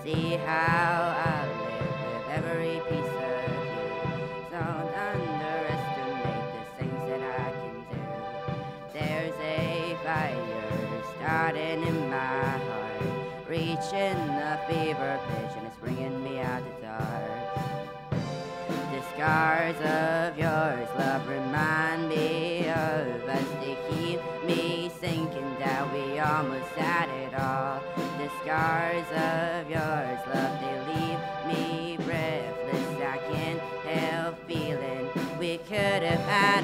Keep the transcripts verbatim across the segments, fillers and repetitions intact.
See how I live with every piece of you. Don't underestimate the things that I can do. There's a fire starting in my heart, reaching the fever pitch, and it's bringing me out the dark. The scars of yours, love, remind me of us. They keep me thinking that we almost had it all. The scars of yours, love, they leave me breathless. I can't help feeling we could have had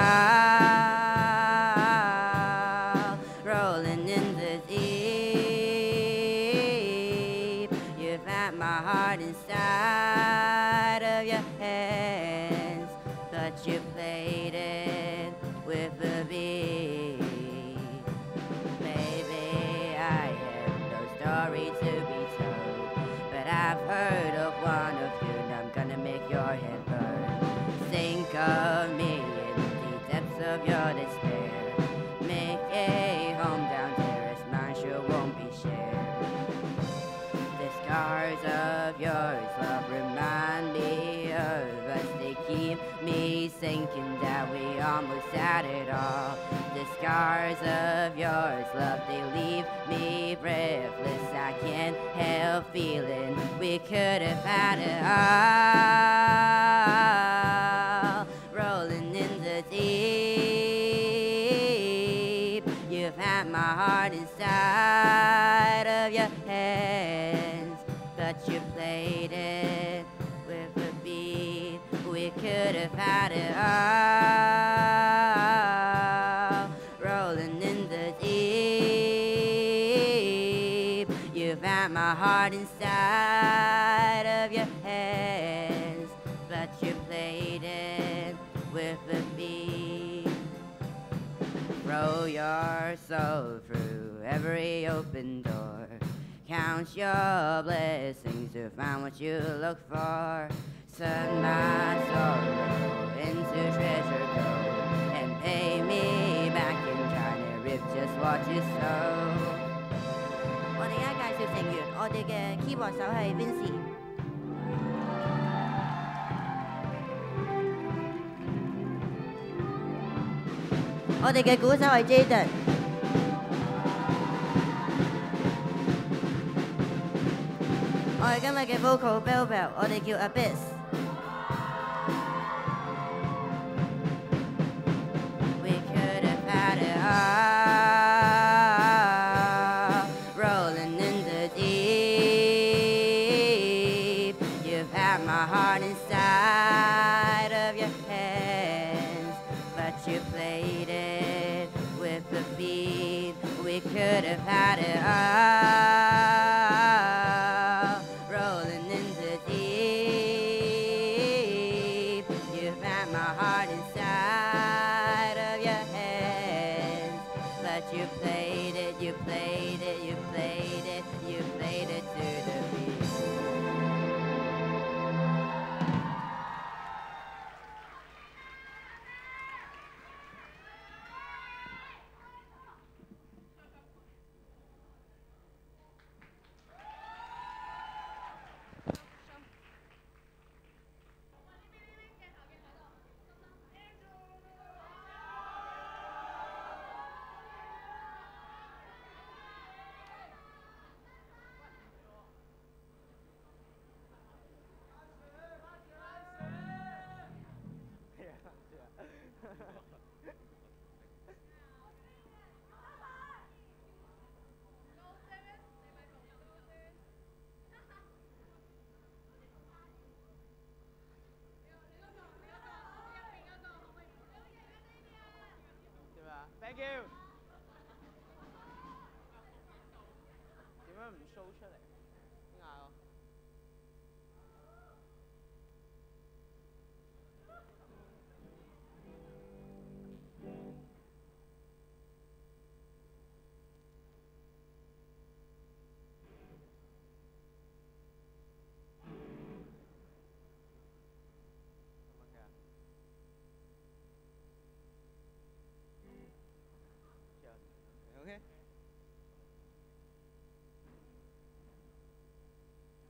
it all. Rolling in the deep, you've had my heart inside of your hands, but you played it with a beat. Maybe I have no story to be told, but I've heard of one of you, and I'm gonna make your head burn. Think of me in the depths of your despair. Make a home down there, as mine sure won't be shared. The scars of yours, love, remind me of us. They keep me thinking that we almost had it all. The scars of yours, love, they leave me breathless. I can't help feeling we could have had it all. Rolling in the deep, you've had my heart inside of your hands, but you played it with a beat. We could have had it all. Rolling in the deep, you've had my heart inside of your hands, but you played it with a beat. Throw your soul through every open door. Count your blessings to find what you look for. Turn my sorrow into treasure gold, and pay me back in kind and rip just what you sow. 我哋而家介紹成員，我哋嘅 keyboard 手係 Vincy。我哋嘅鼓手係 Jaden， 我哋今日嘅 vocal Bell Bell， 我哋叫 Abyss。We could have had it all, rolling in the deep. You've had my heart inside of your hands, but you played it with a beat. We could have had it all, rolling in the deep. You've had my heart inside of your hands, but you played it, you played it, you played it, you played it to the beat. Thank you。點樣唔 show 出嚟？點解啊？OK。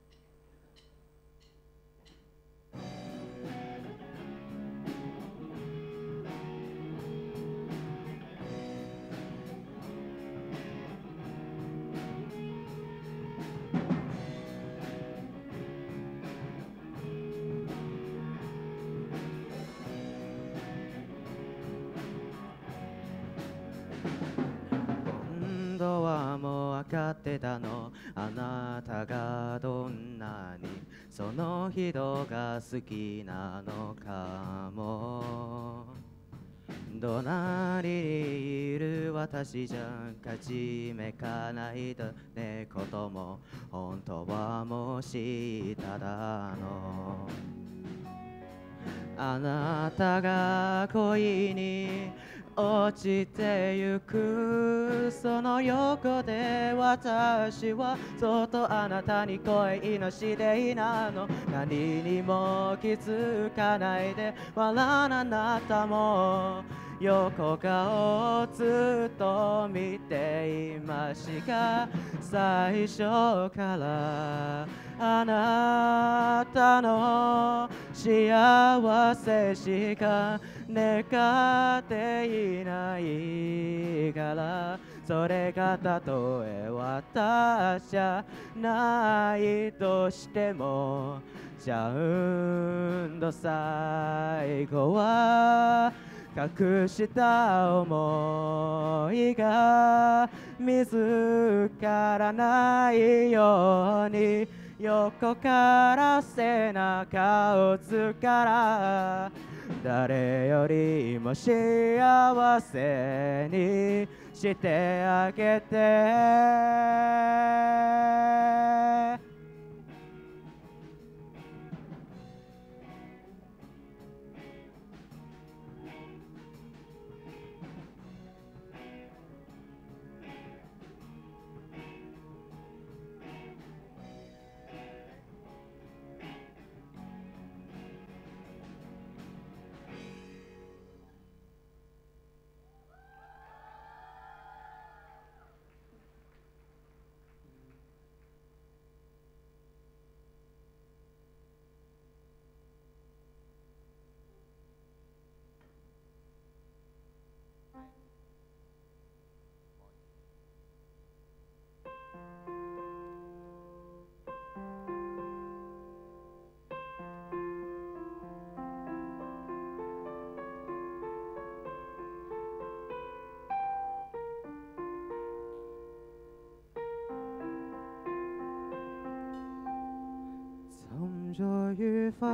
かってたのあなたがどんなにその人が好きなのかも隣にいる私じゃ勝ち目かないだねことも本当はもうしただのあなたが恋に落ちてゆくその横で私はそっとあなたに恋のしていなの何にも気づかないで笑うあなたも横顔をずっと見ていました最初からあなたの幸せしか願っていないからそれがたとえ私じゃないとしてもちゃんと最後は隠した思いが見つからないように横から背中をつから誰よりも幸せにしてあげて沉着愉快，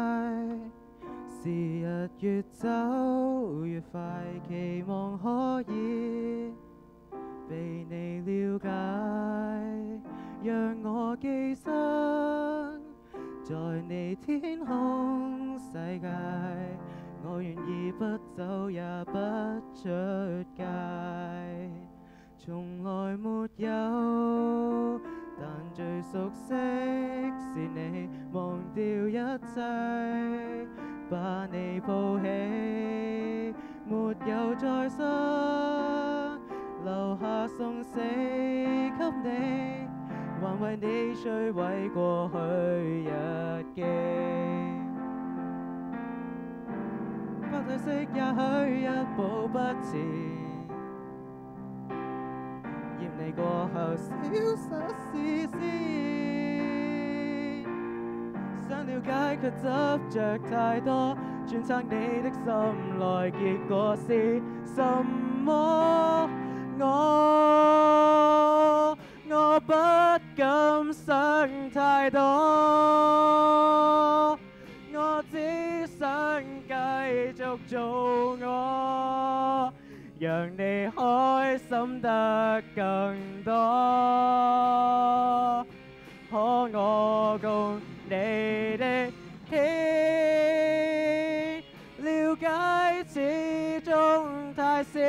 時日越走越快，期望可以被你了解，讓我寄生在你天空世界，我願意不走也不出街，從來沒有。但最熟悉是你，忘掉一切，把你抱起，沒有再想，留下送死給你，還為你摧毀過去日記。不褪色也許一步不前。你過後消失視線，想了解卻執着太多，揣測你的心內結果是什麼？我我不敢想太多，我只想繼續做我。讓你開心得更多，可我共你的天，了解始終太少，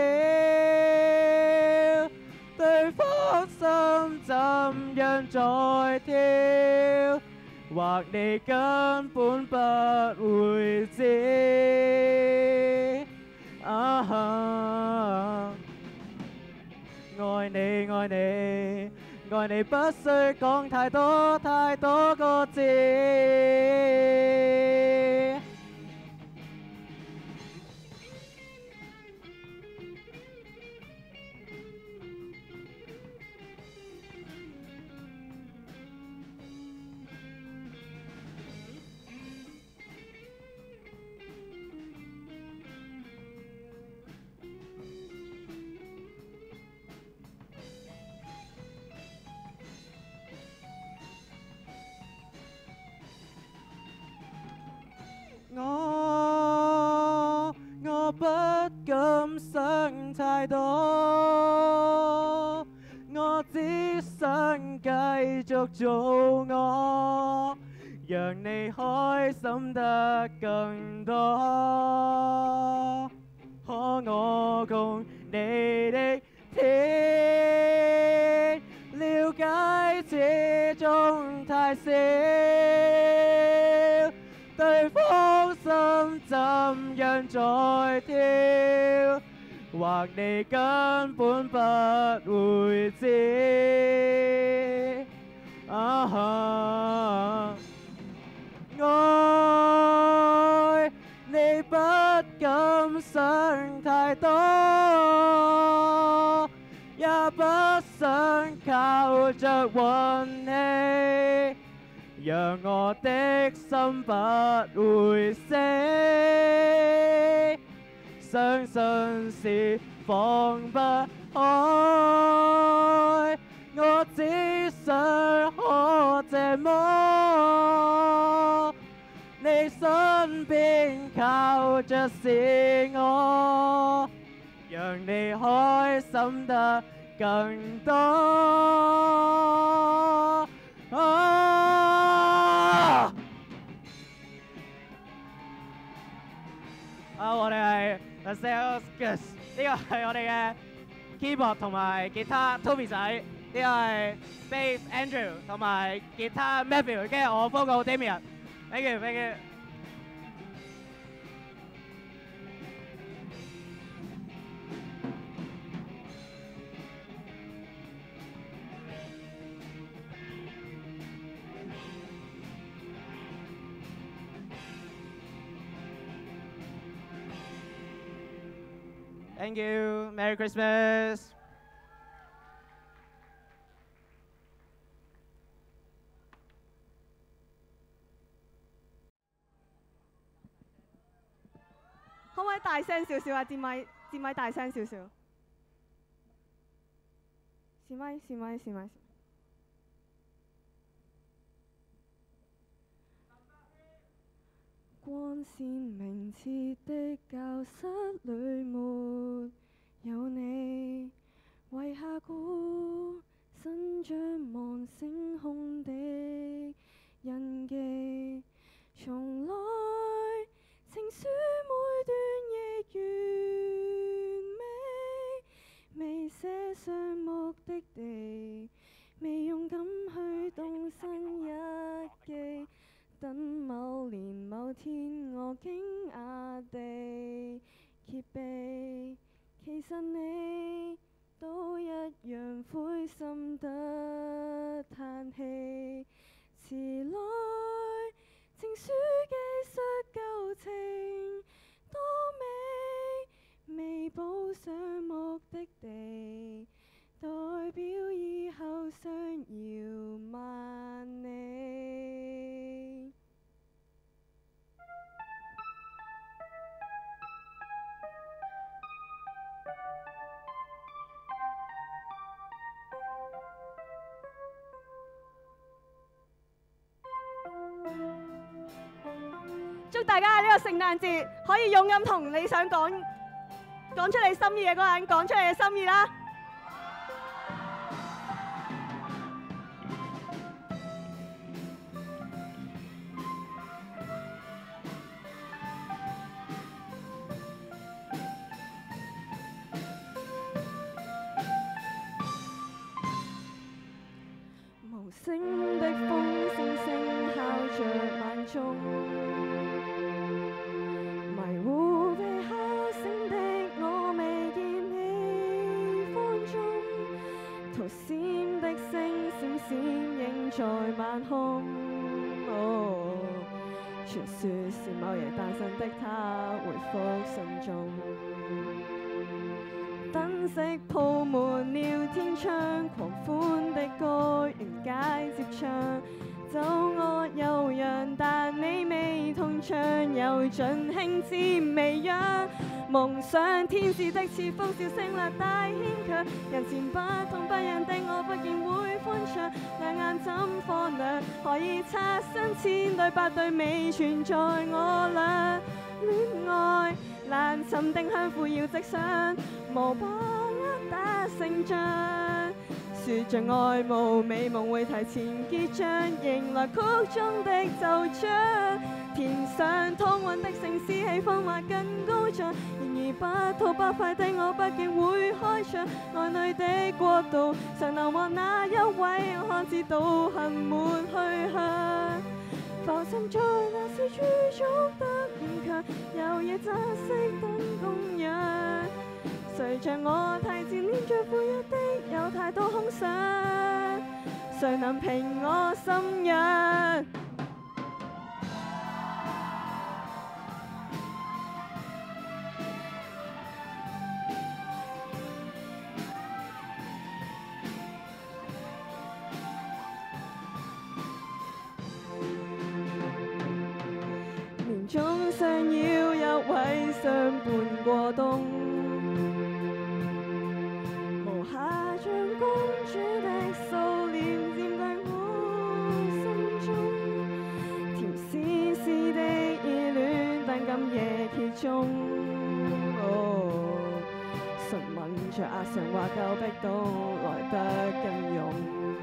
對方心怎樣再跳，或你根本不會知。啊！愛你愛你愛你，不需講太多太多個字。 敢想太多，我只想繼續做我，讓你開心得更多。可我共你的天，了解始終太少，對方心怎樣在跳，或你根本不會知。啊哈，愛你不敢想太多，也不想靠着運氣，讓我的心不會死。相信是放不開，我只想可這麼，你身邊靠着是我，讓你開心得更多。啊！啊！我哋係 The Sales Girls， 呢個係我哋嘅 keyboard 同埋吉他 Toby 仔，呢個係 bass Andrew 同埋吉他 Matthew， 跟住我 vocal Damian。Thank you，thank you。Thank you. Merry Christmas. 可唔可以大聲少少啊？支咪支咪大聲少少。試咪試咪試咪。光線明澈的教室裏沒有你，為下鼓伸張望星空的印記，從來情書每段亦完美，未寫上目的地，未勇敢去動身一記。等某年某天，我驚訝地揭秘，其實你都一樣灰心得嘆氣。遲來情書記述舊情多美，未補上目的地，代表以後相遙萬里。祝大家呢個聖誕節可以勇敢同你想講講出你心意嘅嗰個人講出你嘅心意啦！無聲的風聲聲敲着晚鐘，迷糊被敲醒的我未見你方中，圖閃的星閃閃映在晚空。哦，傳說是某夜誕生的他回覆信中。燈飾鋪滿了天窗，狂歡的歌沿街接唱，奏樂悠揚，但你未同唱，又盡興致微揚。夢想天使的似風笑聲略帶牽強，人前不痛不癢的我不見會歡暢，兩眼怎放亮，何以擦身千對百對未存在我倆戀愛。 難尋定向扶搖直上，無把握打勝仗。說着愛慕美夢會提前結帳，迎來曲中的奏章。天上通運的城市氣氛或更高漲，然而不吐不快的我畢竟會開場。愛侶的國度，常流亡那一位，我看似道行沒去向。浮沉在那小豬捉得勉強，有夜珍惜等供養。誰像我提前黏着負一的有太多空想，誰能平我心癢？年終想要一位相伴過冬。像公主的素臉佔據我心中，甜絲絲的依戀等今夜揭盅。哦，唇吻着壓上話夠逼到來得更勇，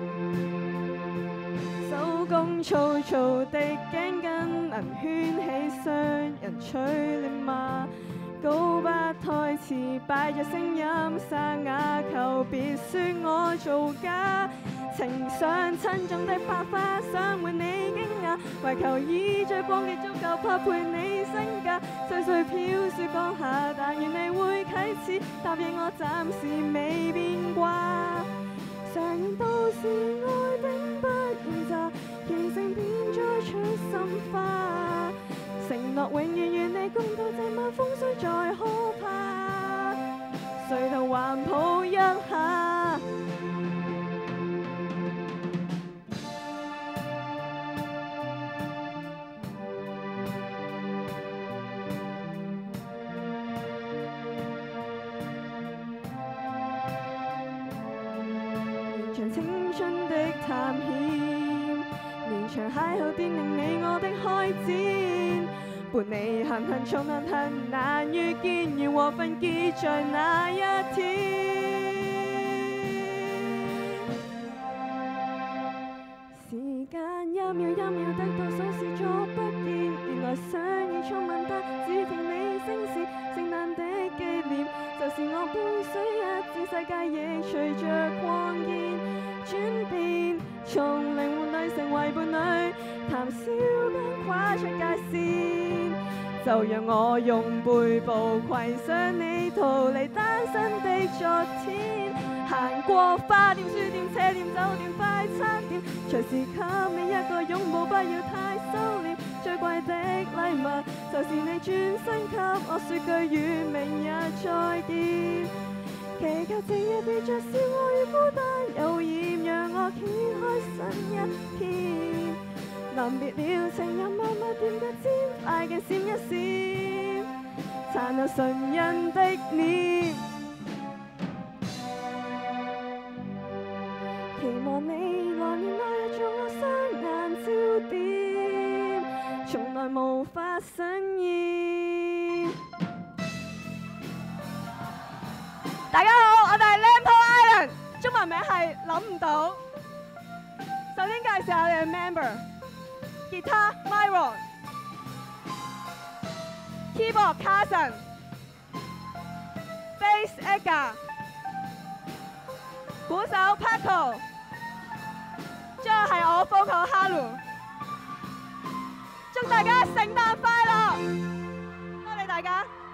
手工粗糙的頸巾能圈起雙人吹臉嗎？告白台詞擺着聲音沙啞，求別說我造假。情上親重的白髮想換你驚訝，為求以最光嘅足夠匹配你身價。歲歲飄雪降下，但願你會啟齒，答應我暫時未變卦。常言道是愛並不言詐，形成便再取心花。承諾永遠與你共度這晚風霜再可怕，垂頭環抱一下。連場青春的探險，連場邂逅奠定你我的開展。伴你行行重行行難遇見，如和分結在那一天。時間一秒一秒的倒數視作不見，原來想要觸吻得只聽你聲線。聖誕的紀念，就是我背水一戰，世界亦隨着光煙轉變，從靈魂裏成為伴侶，談笑間跨出界線。就讓我用背部攜上你，逃離單身的昨天。行過花店、書店、車店、酒店、快餐店，隨時給你一個擁抱，不要太收斂。最貴的禮物就是你轉身給我說句與明日再見。祈求靜夜別再笑我與孤單有厭，讓我掀開新一篇。臨別了，情人默默踮腳尖，快鏡閃一閃，殘留唇印的臉。期望你來年那日做我雙眼焦點，從來無法實現。大家好，我哋係 Lampo Island， 中文名係諗唔到。首先介紹下我哋嘅 member。吉他 Myron， Keyboard Carson， Bass Edgar， 鼓手 Paco， 最後係我 Vocal Haru。祝大家聖誕快樂！多謝大家。